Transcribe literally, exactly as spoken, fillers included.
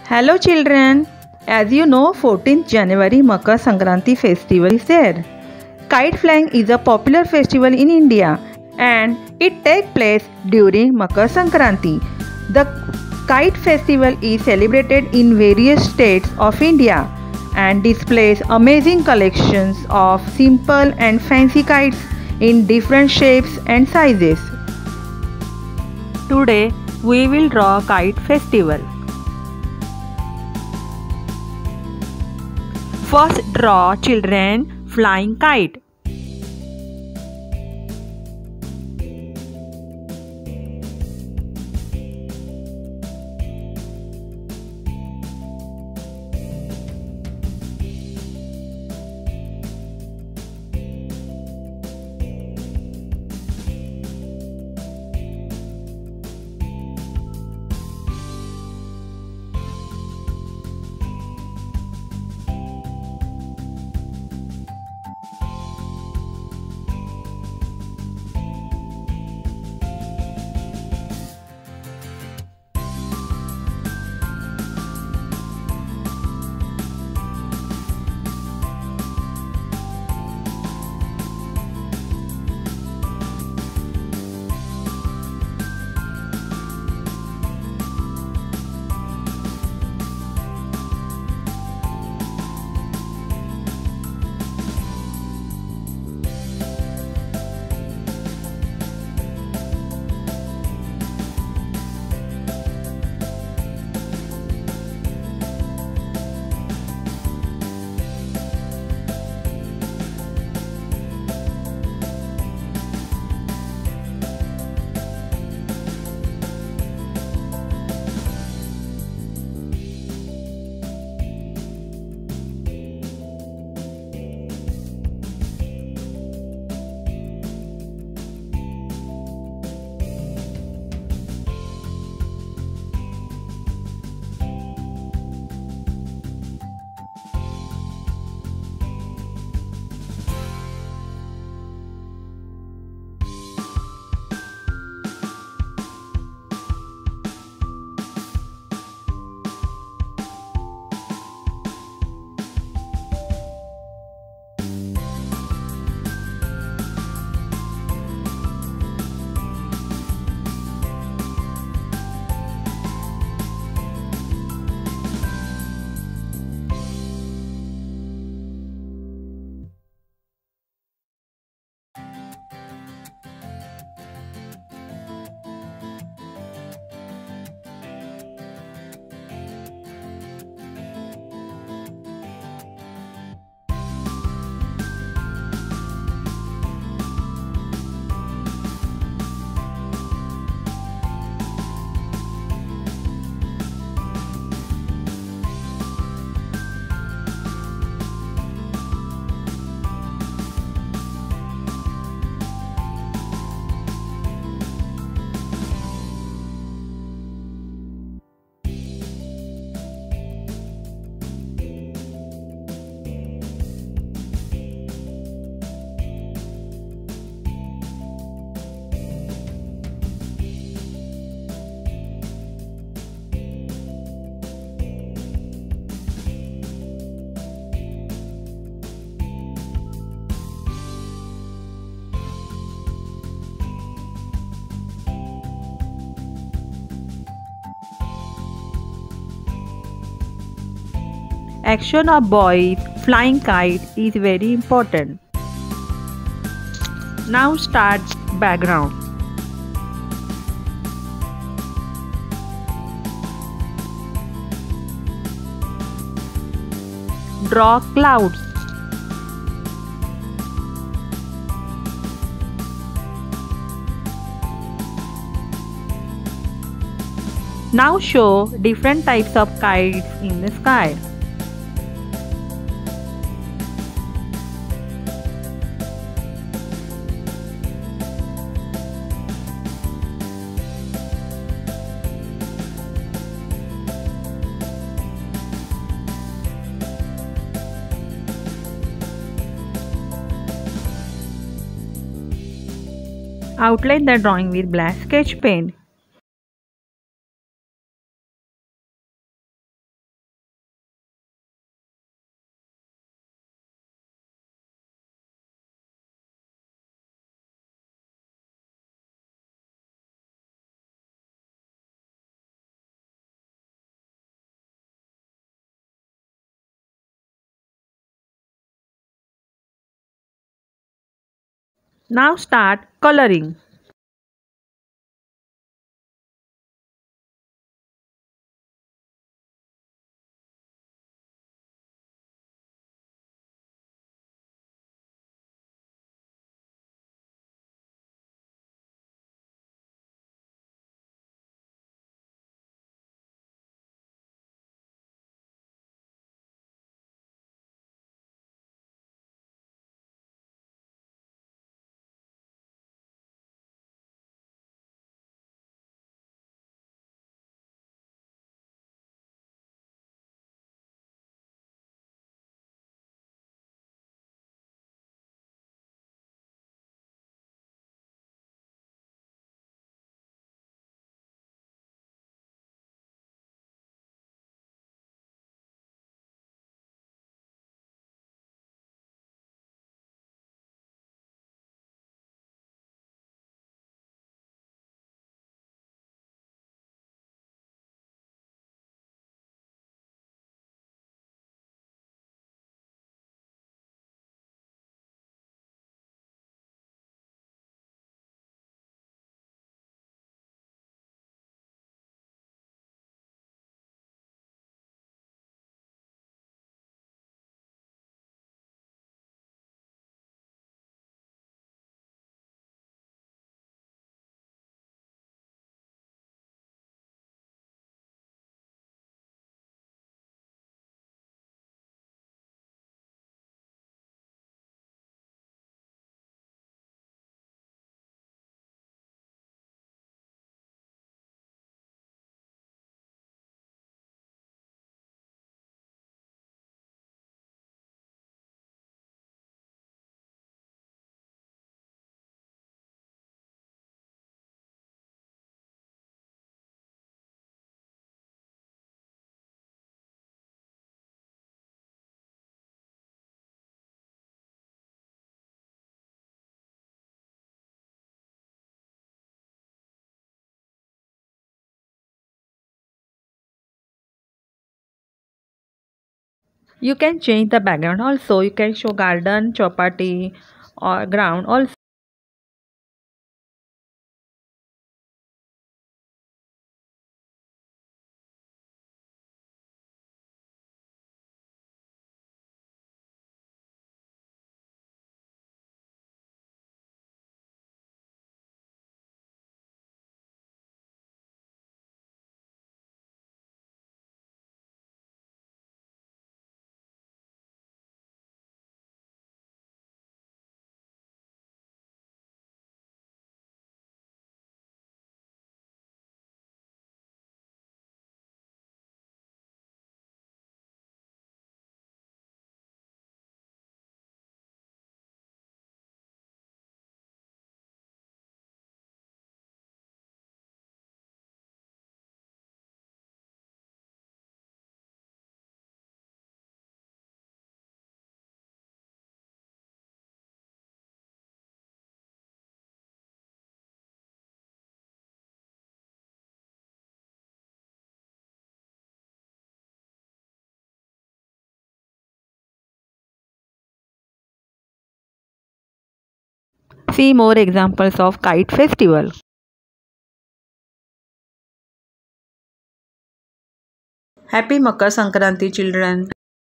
Hello children, as you know fourteenth January Makar Sankranti festival is there. Kite flying is a popular festival in India and it takes place during Makar Sankranti. The kite festival is celebrated in various states of India and displays amazing collections of simple and fancy kites in different shapes and sizes. Today we will draw kite festival. First draw children flying kite. Action of boys flying kite is very important. Now start background. Draw clouds. Now show different types of kites in the sky. Outline the drawing with black sketch pen. Now start coloring. You can change the background also. You can show garden, chapati or ground also. See more examples of kite festival. Happy Makar Sankranti, children.